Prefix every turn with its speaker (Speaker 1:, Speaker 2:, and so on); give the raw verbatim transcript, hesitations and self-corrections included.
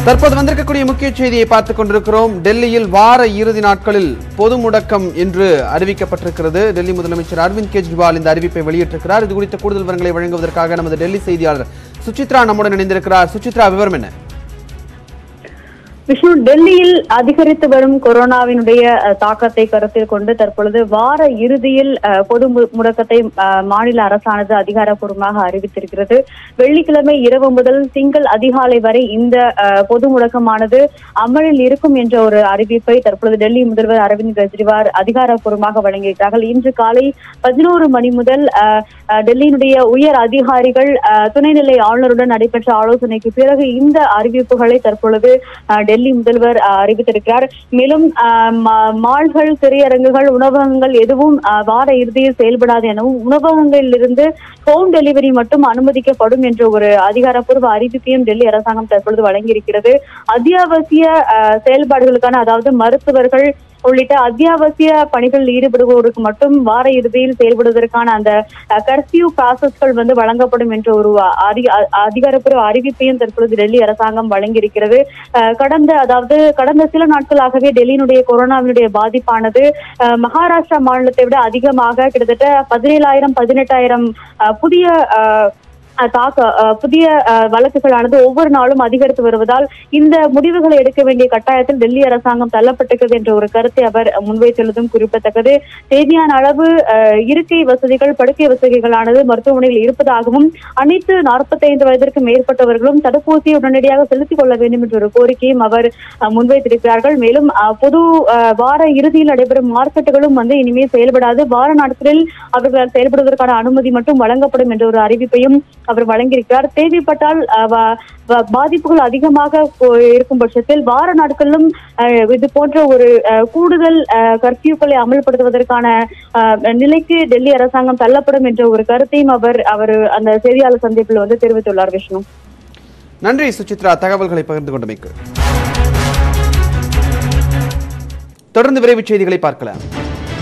Speaker 1: தற்போது வந்திருக்கக்கூடிய முக்கிய செய்தியை பார்த்துக் கொண்டிருக்கிறோம். டெல்லியில் வார இறுதி நாட்களில் பொது முடக்கம் என்று அறிவிக்கப்பட்டிருக்கிறது. டெல்லி முதலமைச்சர் அரவிந்த் கெஜ்ரிவால் இந்த அறிவிப்பை வெளியிட்டிருக்கிறார். இது குறித்த கூடுதல் விவரங்களை வழங்குவதற்காக நமது டெல்லி செய்தியாளர் சுசித்ரா நம்முடன் இணைந்திருக்கிறார். சுசித்ரா, விவரம் என்ன?
Speaker 2: விஷ்ணு, டெல்லியில் அதிகரித்து வரும் கொரோனாவினுடைய தாக்கத்தை கருத்தில் கொண்டு தற்பொழுது வார இறுதியில் பொது முடக்கத்தை மாநில அரசானது அதிகாரப்பூர்வமாக அறிவித்திருக்கிறது. வெள்ளிக்கிழமை இரவு முதல் திங்கள் அதிகாலை வரை இந்த பொது முடக்கமானது அமலில் இருக்கும் என்ற ஒரு அறிவிப்பை தற்பொழுது டெல்லி முதல்வர் அரவிந்த் கெஜ்ரிவால் அதிகாரப்பூர்வமாக வழங்கியிருக்கிறார்கள். இன்று காலை பதினோரு மணி முதல் டெல்லியினுடைய உயர் அதிகாரிகள் துணைநிலை ஆளுநருடன் நடைபெற்ற ஆலோசனைக்கு பிறகு இந்த அறிவிப்புகளை தற்பொழுது டெல்லி முதல்வர் அறிவித்திருக்கிறார். மேலும் மால்கள், திரையரங்குகள், உணவகங்கள் எதுவும் வார இறுதியில் செயல்படாது எனவும் உணவகங்களில் இருந்து ஹோம் டெலிவரி மட்டும் அனுமதிக்கப்படும் என்ற ஒரு அதிகாரப்பூர்வ அறிவிப்பையும் டெல்லி அரசாங்கம் தற்பொழுது வழங்கியிருக்கிறது. அத்தியாவசிய செயல்பாடுகளுக்கான, அதாவது மருத்துவர்கள் உள்ளிட்ட அத்தியாவசிய பணிகளில் ஈடுபடுவோருக்கு மட்டும் வார இறுதியில் செயல்படுவதற்கான அந்த கர்ஃபியூ ப்ராசஸ்கள் வந்து வழங்கப்படும் என்ற ஒரு அதிகாரப்பூர்வ அறிவிப்பையும் தற்பொழுது டெல்லி அரசாங்கம் வழங்கியிருக்கிறது. கடந்த அதாவது கடந்த சில நாட்களாகவே டெல்லியினுடைய கொரோனாவினுடைய பாதிப்பானது மகாராஷ்டிரா மாநிலத்தை விட அதிகமாக கிட்டத்தட்ட பதினேழாயிரம் பதினெட்டாயிரம் புதிய தாக்க புதிய வழக்குகளானது ஒவ்வொரு நாளும் அதிகரித்து வருவதால் இந்த முடிவுகளை எடுக்க வேண்டிய கட்டாயத்தில் டெல்லி அரசாங்கம் தள்ளப்பட்டிருக்கிறது என்ற ஒரு கருத்தை அவர் முன்வைத்துள்ளதும் குறிப்பிடத்தக்கது. தேவையான அளவு இருக்கை வசதிகள், படுக்கை வசதிகளானது மருத்துவமனையில் இருப்பதாகவும் அனைத்து நாற்பத்தி ஐந்து வயதிற்கு மேற்பட்டவர்களும் தடுப்பூசியை உடனடியாக செலுத்திக் கொள்ள வேண்டும் என்ற ஒரு கோரிக்கையும் அவர் முன்வைத்திருக்கிறார்கள். மேலும் பொது வார இறுதியில் நடைபெறும் மார்க்கெட்டுகளும் வந்து இனிமேல் செயல்படாது, வார நாட்களில் அவர்கள் செயல்படுவதற்கான அனுமதி மட்டும் வழங்கப்படும் என்ற ஒரு அறிவிப்பையும் அவர் வழங்கியிருக்கிறார். தேவைப்பட்டால் பாதிப்புகள் அதிகமாக இருக்கும் பட்சத்தில் வார நாட்களிலும் இது போன்ற ஒரு கூடுதல் கர்ஃபியூக்களை அமல்படுத்துவதற்கான நிலைக்கு டெல்லி அரசாங்கம் தள்ளப்படும் என்ற ஒரு கருத்தையும் அவர் அவர் அந்த செய்தியாளர் சந்திப்பில் வந்து தெரிவித்துள்ளார். விஷ்ணு,
Speaker 1: நன்றி சுசித்ரா, தகவல்களை பகிர்ந்து கொண்டமைக்கு. தொடர்ந்து விரைவு செய்திகளை பார்க்கலாம்.